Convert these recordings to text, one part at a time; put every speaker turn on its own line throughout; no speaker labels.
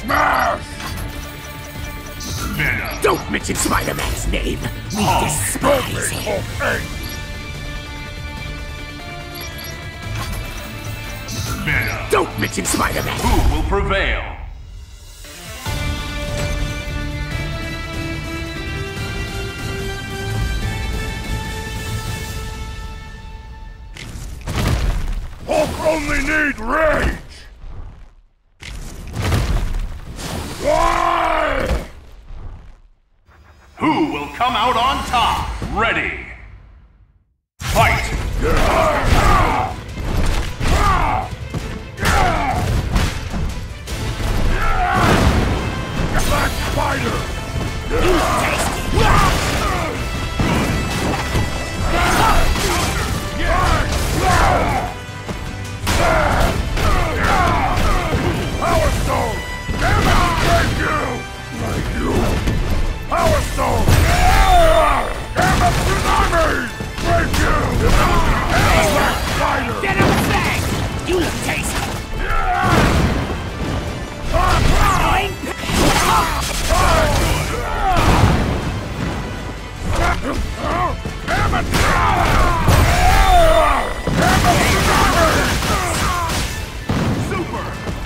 Smash!
Venom.
Don't mention Spider-Man's name. We despise him.
Venom.
Don't mention Spider-Man.
Who will prevail?
Hulk only need rage! Why?
Who will come out on top? Ready. Fight!
Black Spider! Power Stone! Damn it! Thank you! Power Stone! Damn it! Tsunami! Thank you! Black Spider!
Venom Fang! You look tasty.
Damn it!
Super!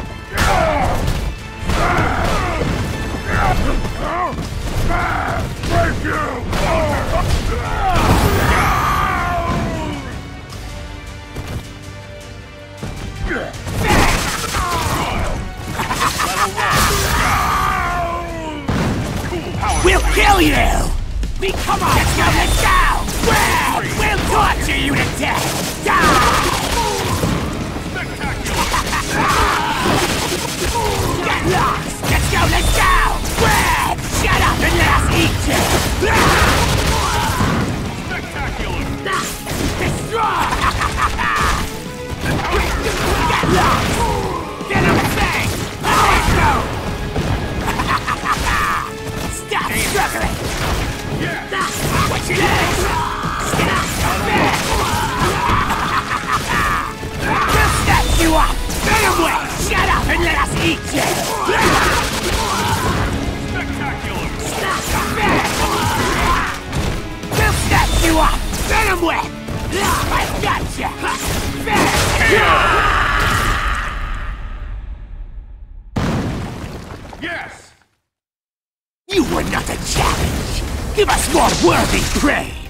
Thank you!
We'll kill you! Come on! Let's go! We'll torture you to death! Die! Get lost! Let's go! Red! Shut up and let us eat you!
Spectacular!
Destroy! Get lost! Venom Fang! Let's go! Stop struggling! What's your name? We'll snatch you up! Venom Way! Shut up and let us eat you!
Spectacular!
We'll snatch you up! Venom Way! I've got you!
Yes!
You were not a challenge! Give us more worthy prey!